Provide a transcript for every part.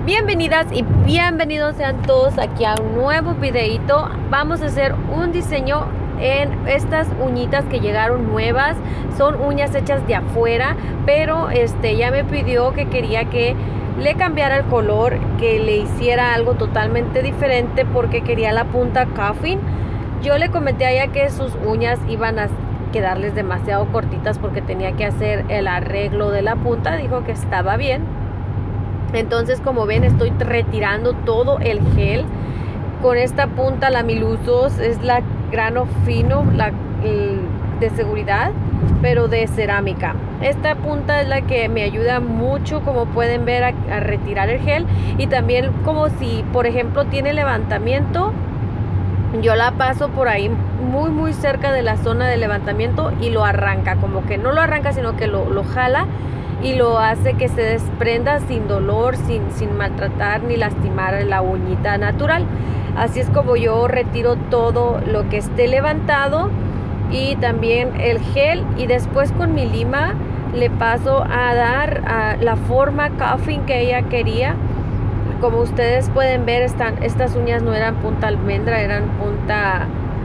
Bienvenidas y bienvenidos sean todos aquí a un nuevo videito. Vamos a hacer un diseño en estas uñitas que llegaron nuevas. Son uñas hechas de afuera, pero ella me pidió que quería que le cambiara el color, que le hiciera algo totalmente diferente porque quería la punta coffin. Yo le comenté a ella que sus uñas iban a quedarles demasiado cortitas porque tenía que hacer el arreglo de la punta. Dijo que estaba bien. Entonces, como ven, estoy retirando todo el gel con esta punta. La Milusos es la grano fino, de seguridad, pero de cerámica. Esta punta es la que me ayuda mucho, como pueden ver, a retirar el gel. Y también, como si por ejemplo tiene levantamiento, yo la paso por ahí muy cerca de la zona de levantamiento y lo arranca, como que no lo arranca sino que lo jala y lo hace que se desprenda sin dolor, sin maltratar ni lastimar la uñita natural. Así es como yo retiro todo lo que esté levantado y también el gel, y después con mi lima le paso a dar la forma coffin que ella quería. Como ustedes pueden ver, estas uñas no eran punta almendra, eran punta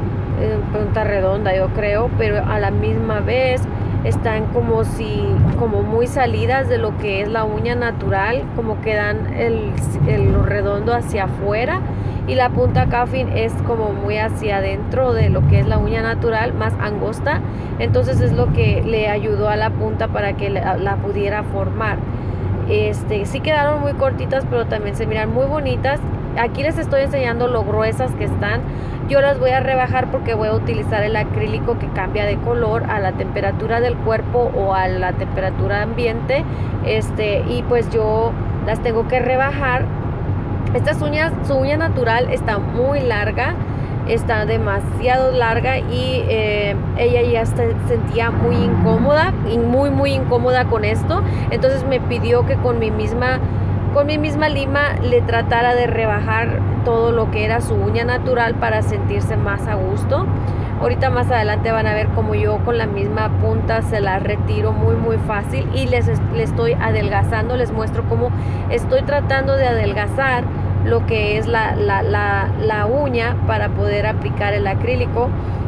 redonda, yo creo, pero a la misma vez están como muy salidas de lo que es la uña natural, como que dan lo redondo hacia afuera, y la punta coffin es como muy hacia adentro de lo que es la uña natural, más angosta. Entonces es lo que le ayudó a la punta para que la pudiera formar. Sí quedaron muy cortitas, pero también se miran muy bonitas. Aquí les estoy enseñando lo gruesas que están. Yo las voy a rebajar porque voy a utilizar el acrílico que cambia de color a la temperatura del cuerpo o a la temperatura ambiente. Y pues yo las tengo que rebajar. Estas uñas, su uña natural está muy larga, está demasiado larga, y ella ya se sentía muy incómoda y muy incómoda con esto. Entonces me pidió que con mi misma lima le tratara de rebajar todo lo que era su uña natural para sentirse más a gusto. Ahorita más adelante van a ver como yo con la misma punta se la retiro muy fácil, y le estoy adelgazando. Les muestro cómo estoy tratando de adelgazar lo que es la uña para poder aplicar el acrílico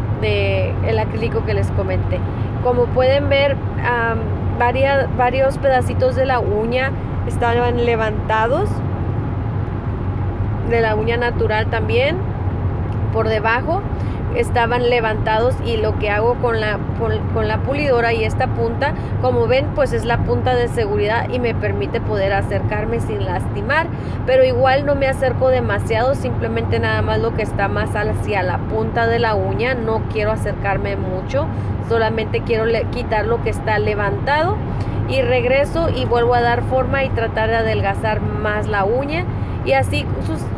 que les comenté. Como pueden ver, varios pedacitos de la uña estaban levantados, de la uña natural también por debajo estaban levantados, y lo que hago con la pulidora y esta punta, como ven, pues es la punta de seguridad y me permite poder acercarme sin lastimar, pero igual no me acerco demasiado, simplemente nada más lo que está más hacia la punta de la uña. No quiero acercarme mucho, solamente quiero quitar lo que está levantado, y regreso y vuelvo a dar forma y tratar de adelgazar más la uña, y así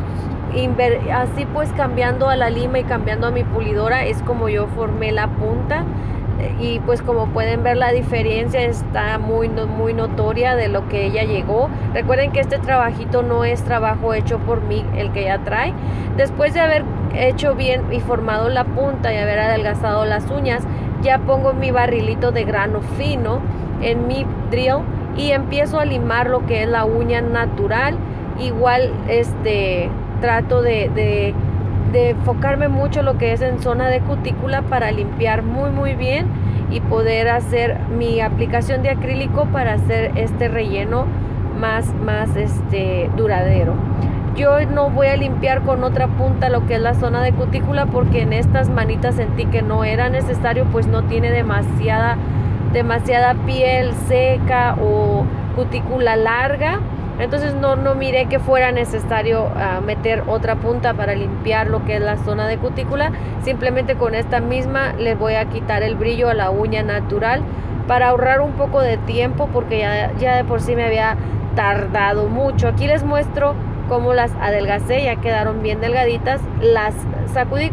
pues cambiando a la lima y cambiando a mi pulidora es como yo formé la punta. Y pues como pueden ver, la diferencia está muy notoria de lo que ella llegó. Recuerden que este trabajito no es trabajo hecho por mí, el que ella trae. Después de haber hecho bien y formado la punta y haber adelgazado las uñas, ya pongo mi barrilito de grano fino en mi drill y empiezo a limar lo que es la uña natural. Igual trato de enfocarme mucho lo que es en zona de cutícula para limpiar muy bien y poder hacer mi aplicación de acrílico para hacer este relleno más duradero. Yo no voy a limpiar con otra punta lo que es la zona de cutícula porque en estas manitas sentí que no era necesario, pues no tiene demasiada piel seca o cutícula larga. Entonces no miré que fuera necesario meter otra punta para limpiar lo que es la zona de cutícula. Simplemente con esta misma le voy a quitar el brillo a la uña natural para ahorrar un poco de tiempo, porque ya de por sí me había tardado mucho. Aquí les muestro cómo las adelgacé, ya quedaron bien delgaditas. Las sacudí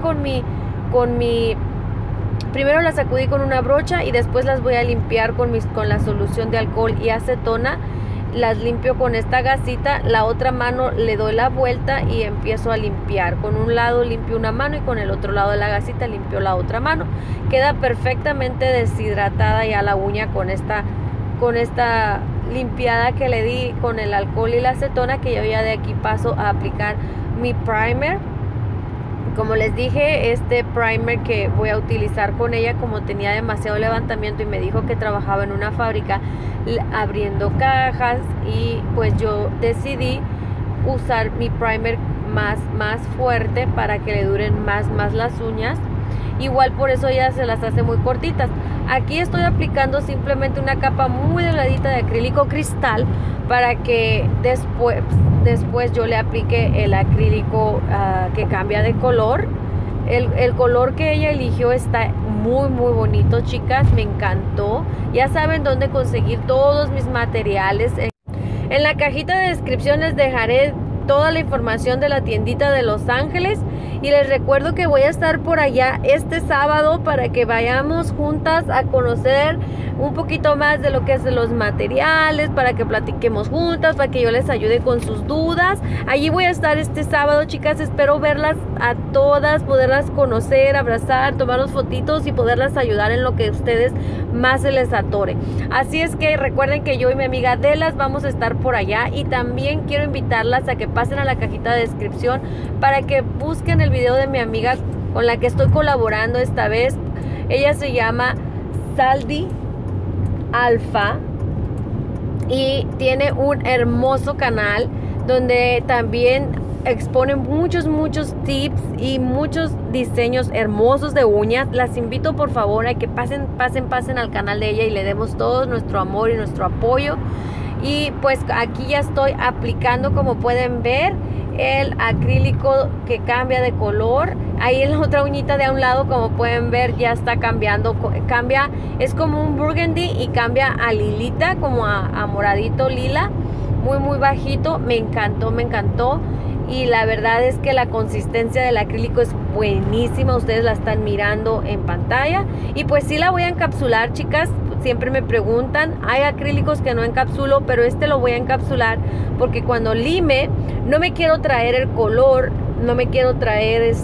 primero las sacudí con una brocha y después las voy a limpiar con la solución de alcohol y acetona. Las limpio con esta gasita, la otra mano le doy la vuelta y empiezo a limpiar. Con un lado limpio una mano y con el otro lado de la gasita limpio la otra mano. Queda perfectamente deshidratada ya la uña con esta limpiada que le di con el alcohol y la acetona, que yo ya de aquí paso a aplicar mi primer. Como les dije, este primer que voy a utilizar con ella, como tenía demasiado levantamiento y me dijo que trabajaba en una fábrica abriendo cajas, y pues yo decidí usar mi primer más fuerte para que le duren más las uñas. Igual por eso ella se las hace muy cortitas. Aquí estoy aplicando simplemente una capa muy delgadita de acrílico cristal para que después yo le aplique el acrílico que cambia de color. El color que ella eligió está muy bonito, chicas, me encantó. Ya saben dónde conseguir todos mis materiales. En la cajita de descripción les dejaré toda la información de la tiendita de Los Ángeles, y les recuerdo que voy a estar por allá este sábado para que vayamos juntas a conocer un poquito más de lo que es de los materiales, para que platiquemos juntas, para que yo les ayude con sus dudas. Allí voy a estar este sábado, chicas. Espero verlas a todas, poderlas conocer, abrazar, tomarnos fotitos y poderlas ayudar en lo que a ustedes más se les atore. Así es que recuerden que yo y mi amiga Delas vamos a estar por allá, y también quiero invitarlas a que pasen a la cajita de descripción para que busquen el video de mi amiga con la que estoy colaborando esta vez. Ella se llama Saldi Alfa y tiene un hermoso canal donde también expone muchos tips y muchos diseños hermosos de uñas. Las invito por favor a que pasen al canal de ella y le demos todo nuestro amor y nuestro apoyo. Y pues aquí ya estoy aplicando, como pueden ver, el acrílico que cambia de color. Ahí en la otra uñita de a un lado, como pueden ver, ya está cambiando. Es como un burgundy y cambia a lilita, como a moradito lila, muy bajito. Me encantó. Y la verdad es que la consistencia del acrílico es buenísima. Ustedes la están mirando en pantalla. Y pues sí la voy a encapsular, chicas. Siempre me preguntan, hay acrílicos que no encapsulo, pero este lo voy a encapsular porque cuando lime no me quiero traer el color, no me quiero traer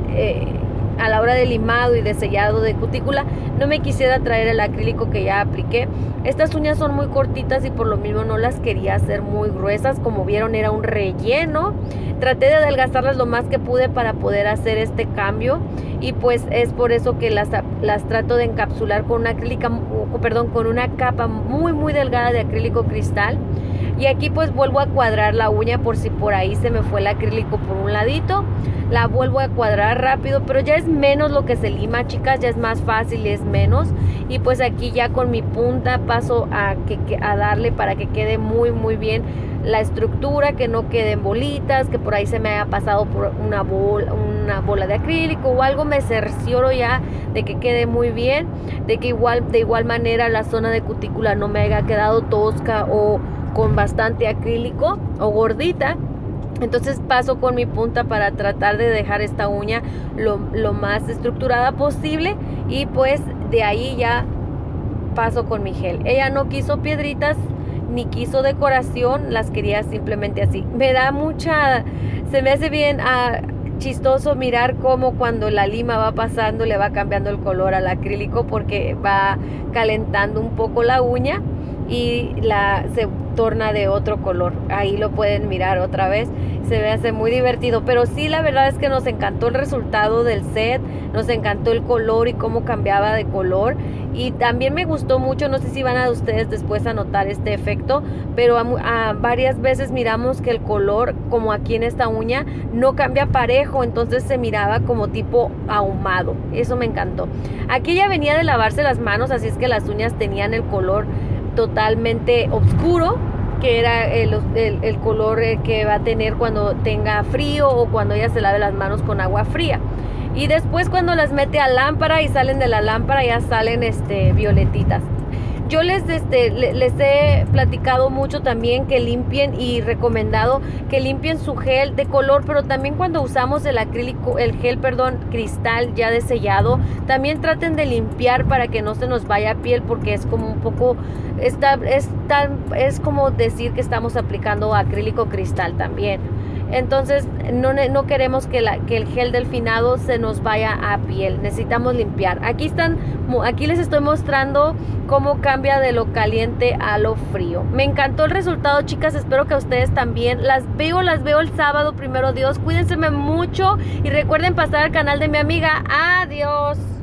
a la hora de limado y de sellado de cutícula, no me quisiera traer el acrílico que ya apliqué. Estas uñas son muy cortitas y por lo mismo no las quería hacer muy gruesas. Como vieron, era un relleno. Traté de adelgazarlas lo más que pude para poder hacer este cambio, y pues es por eso que las trato de encapsular con con una capa muy delgada de acrílico cristal. Y aquí pues vuelvo a cuadrar la uña por si por ahí se me fue el acrílico por un ladito. La vuelvo a cuadrar rápido, pero ya es menos lo que se lima, chicas, ya es más fácil y es menos. Y pues aquí ya con mi punta paso a darle para que quede muy bien la estructura, que no queden bolitas, que por ahí se me haya pasado por una bola de acrílico o algo. Me cercioro ya de que quede muy bien, de que de igual manera la zona de cutícula no me haya quedado tosca o con bastante acrílico o gordita. Entonces paso con mi punta para tratar de dejar esta uña lo más estructurada posible, y pues de ahí ya paso con mi gel. Ella no quiso piedritas ni quiso decoración, las quería simplemente así. Se me hace bien chistoso mirar cómo cuando la lima va pasando le va cambiando el color al acrílico, porque va calentando un poco la uña y se torna de otro color. Ahí lo pueden mirar otra vez. Se me hace muy divertido, pero sí, la verdad es que nos encantó el resultado del set, nos encantó el color y cómo cambiaba de color. Y también me gustó mucho, no sé si van a ustedes después a notar este efecto, pero varias veces miramos que el color, como aquí en esta uña, no cambia parejo, entonces se miraba como tipo ahumado. Eso me encantó. Aquí ya venía de lavarse las manos, así es que las uñas tenían el color totalmente oscuro, que era el color que va a tener cuando tenga frío o cuando ella se lave las manos con agua fría. Y después cuando las mete a lámpara y salen de la lámpara ya salen violetitas. Yo les he platicado mucho también que limpien, y recomendado que limpien su gel de color, pero también cuando usamos el gel cristal ya de sellado, también traten de limpiar para que no se nos vaya piel, porque es como un poco, es como decir que estamos aplicando acrílico cristal también. entonces no queremos que el gel del finado se nos vaya a piel. Necesitamos limpiar. Aquí les estoy mostrando cómo cambia de lo caliente a lo frío. Me encantó el resultado, chicas. Espero que a ustedes también. Las veo el sábado, primero Dios. Cuídense mucho y recuerden pasar al canal de mi amiga. Adiós.